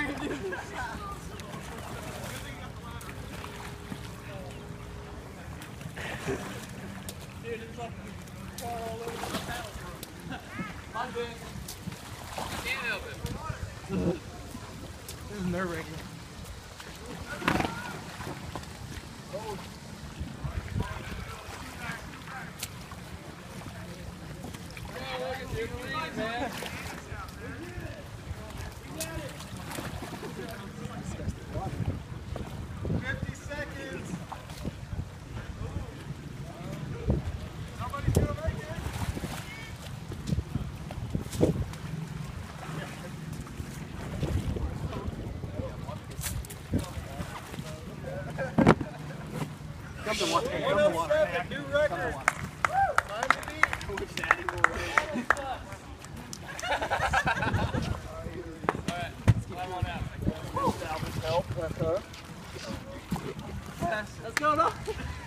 it's like car all over the house. I'm good. Can't help it. This is nerve-wracking. Man. 50 seconds. Somebody's gonna make it. Come to water. Come to water. New record. Time to beat. Which daddy will win. Alright, climb on out. Help. Let's go, dog.